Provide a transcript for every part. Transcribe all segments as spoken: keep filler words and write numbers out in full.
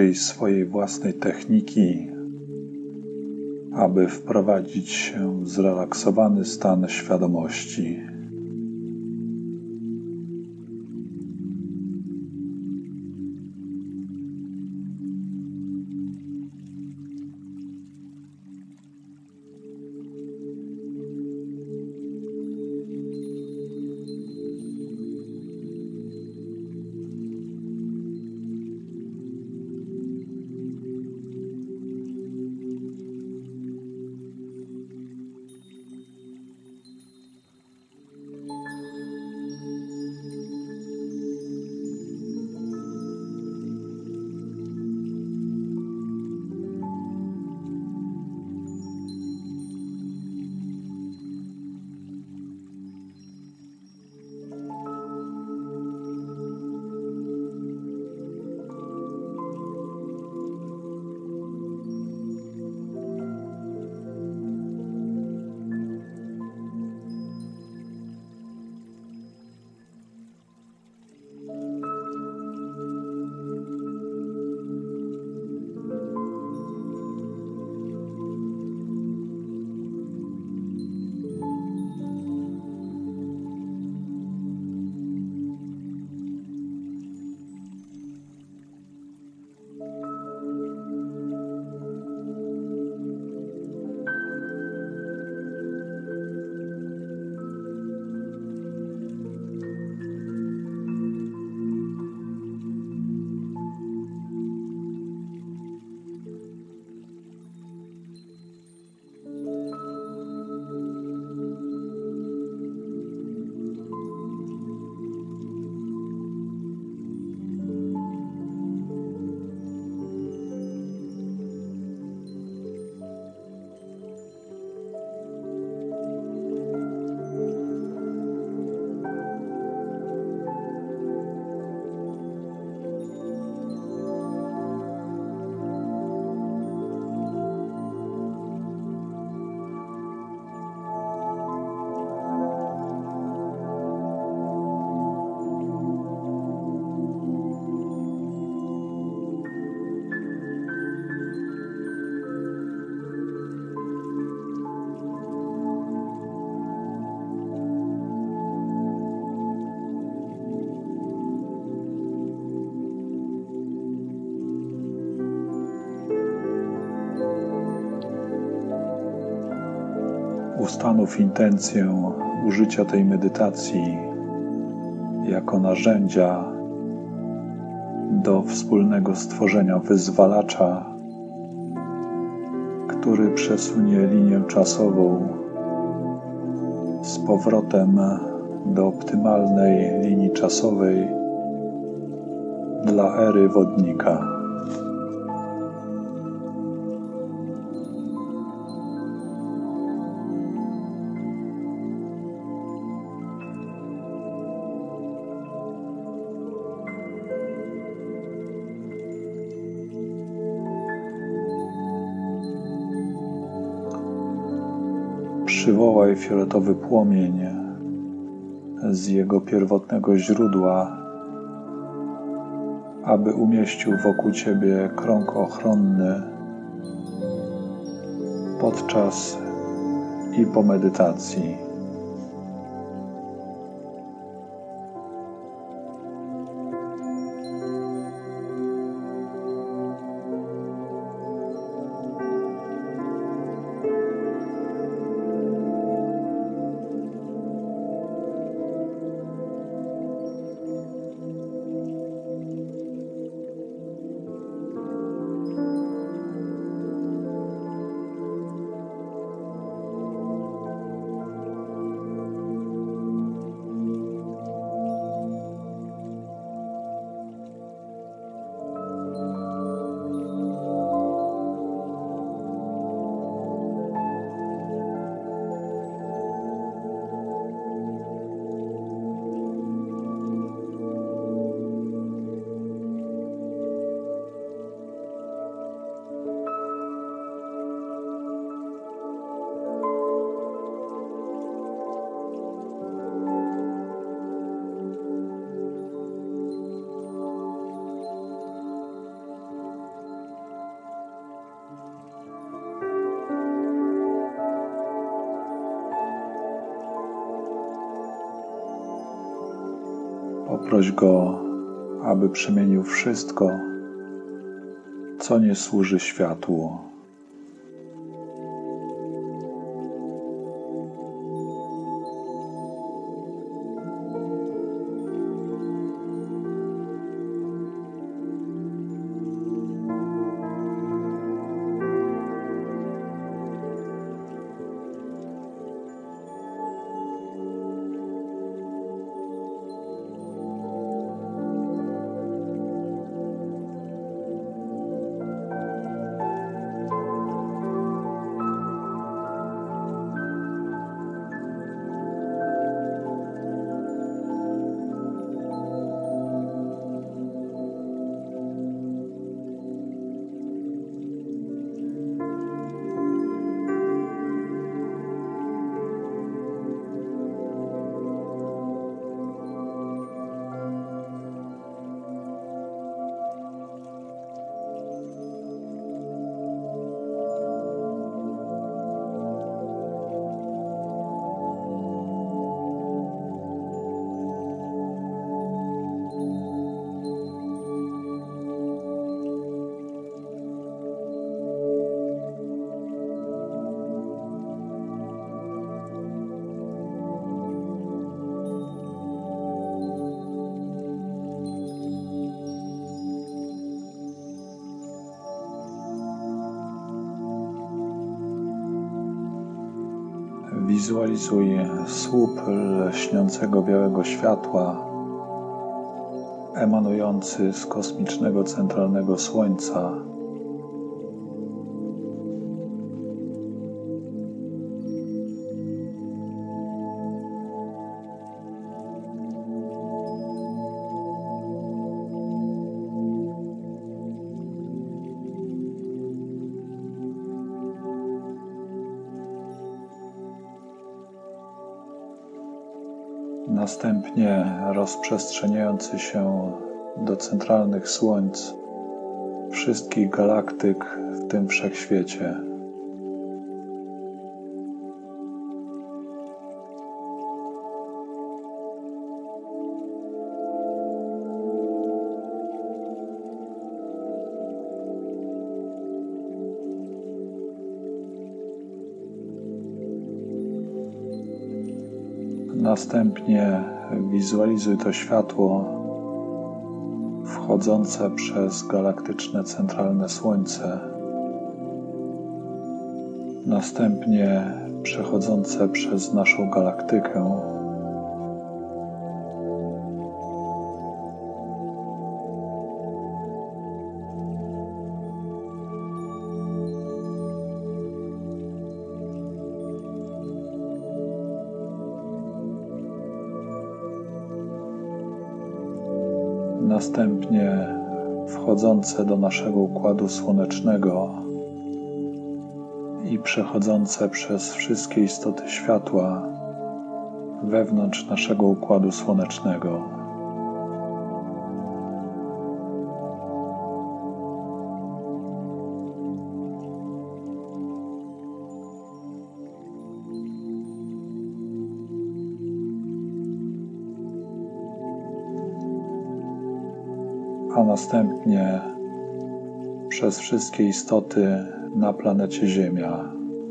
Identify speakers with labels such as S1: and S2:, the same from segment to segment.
S1: użyj swojej własnej techniki, aby wprowadzić się w zrelaksowany stan świadomości. Ustanów intencję użycia tej medytacji jako narzędzia do wspólnego stworzenia wyzwalacza, który przesunie linię czasową z powrotem do optymalnej linii czasowej dla ery wodnika. Przywołaj fioletowy płomień z jego pierwotnego źródła, aby umieścił wokół Ciebie krąg ochronny podczas i po medytacji. Poproś Go, aby przemienił wszystko, co nie służy światłu. Wizualizuj słup lśniącego białego światła emanujący z kosmicznego centralnego Słońca. Następnie rozprzestrzeniający się do centralnych słońc wszystkich galaktyk w tym wszechświecie. Następnie wizualizuj to światło wchodzące przez galaktyczne centralne Słońce, następnie przechodzące przez naszą galaktykę, następnie wchodzące do naszego Układu Słonecznego i przechodzące przez wszystkie istoty światła wewnątrz naszego Układu Słonecznego. A następnie przez wszystkie istoty na planecie Ziemia.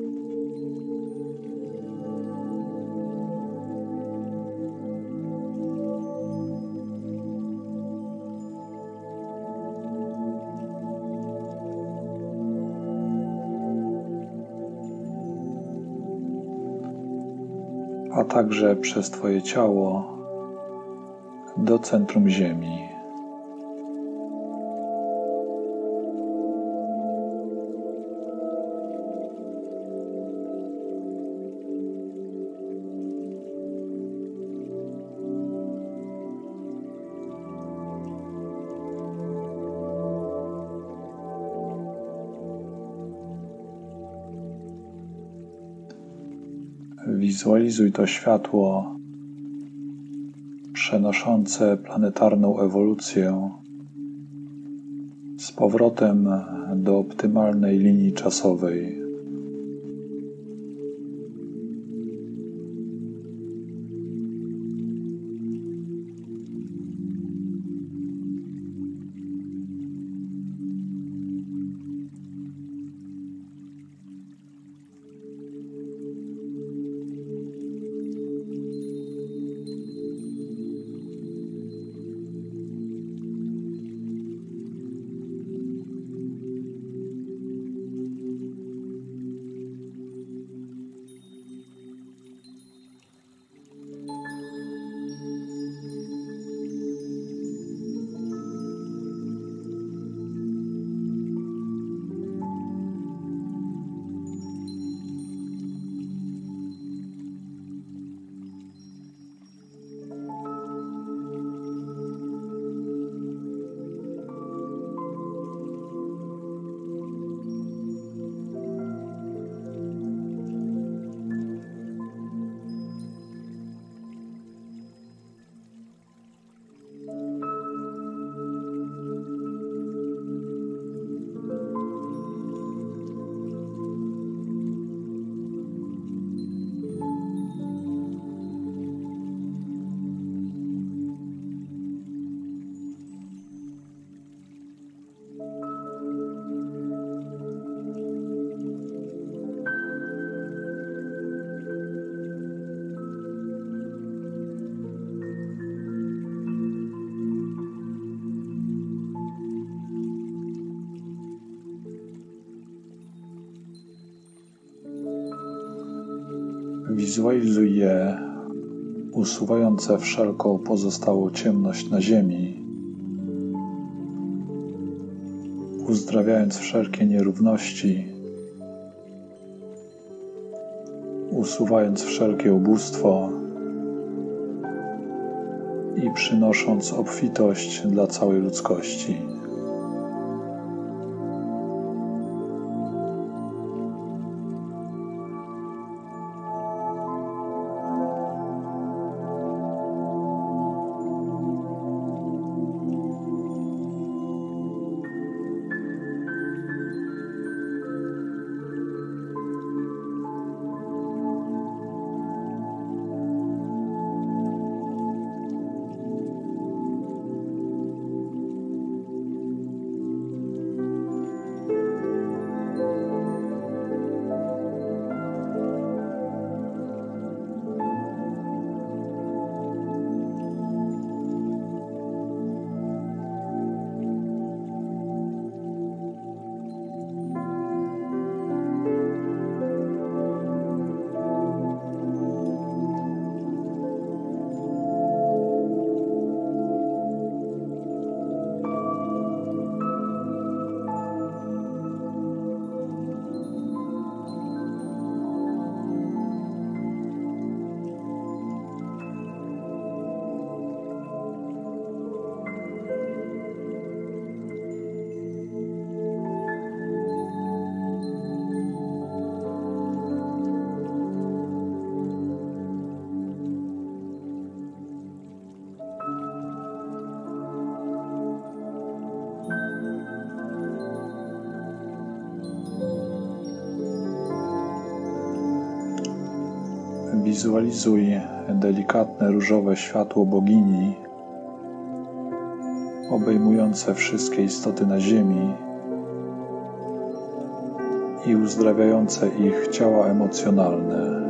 S1: A także przez Twoje ciało do centrum Ziemi. Wizualizuj to światło przenoszące planetarną ewolucję z powrotem do optymalnej linii czasowej. Wizualizuj je, usuwające wszelką pozostałą ciemność na ziemi, uzdrawiając wszelkie nierówności, usuwając wszelkie ubóstwo i przynosząc obfitość dla całej ludzkości. Wizualizuj delikatne różowe światło bogini, obejmujące wszystkie istoty na ziemi i uzdrawiające ich ciała emocjonalne.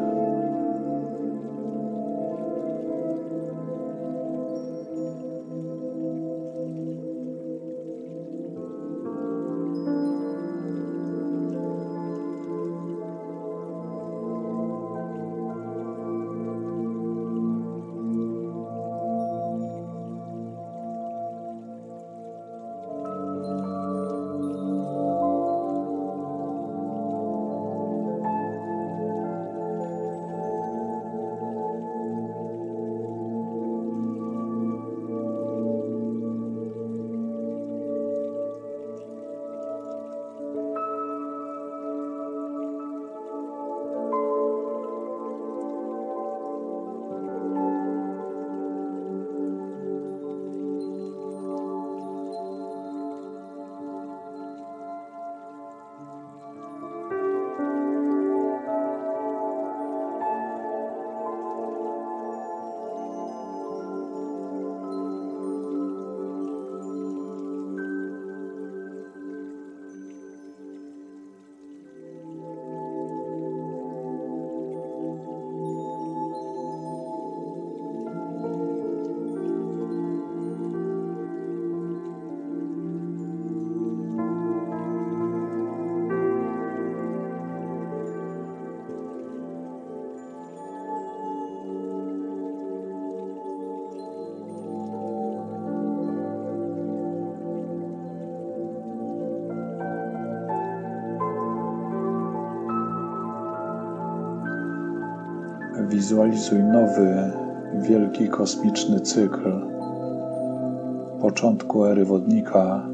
S1: Wizualizuj nowy, wielki kosmiczny cykl początku ery wodnika,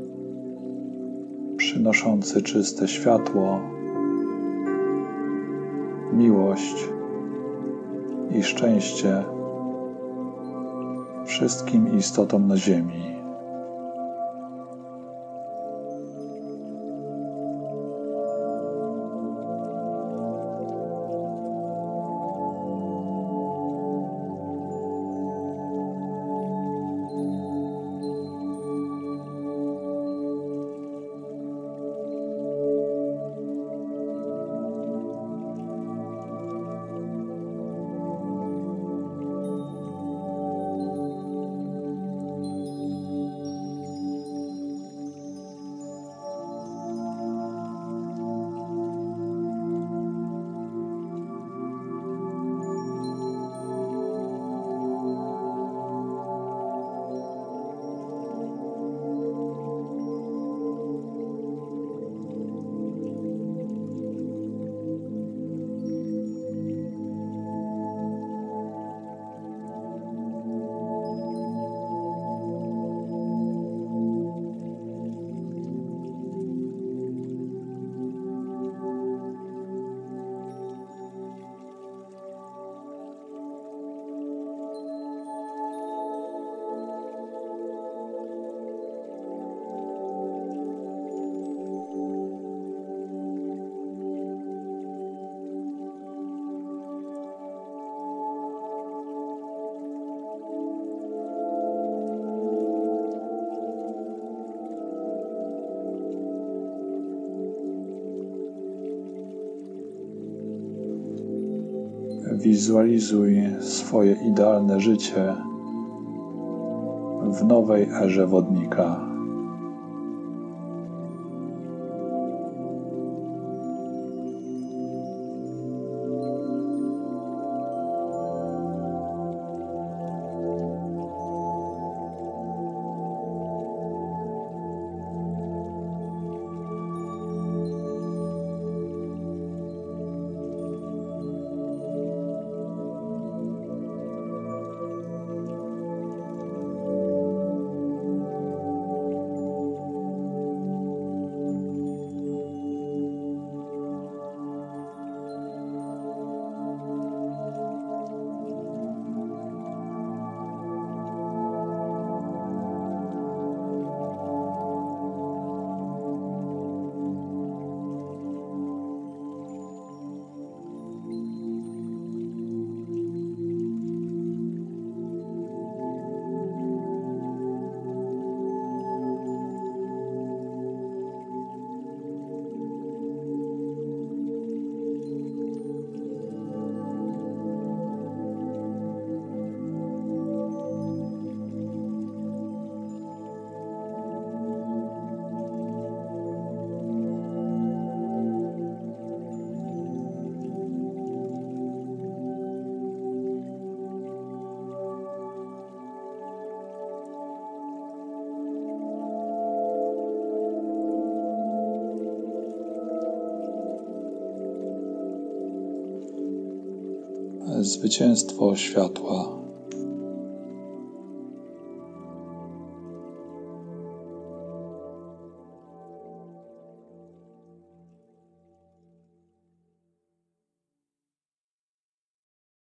S1: przynoszący czyste światło, miłość i szczęście wszystkim istotom na ziemi. Wizualizuj swoje idealne życie w nowej erze wodnika. Zwycięstwo światła.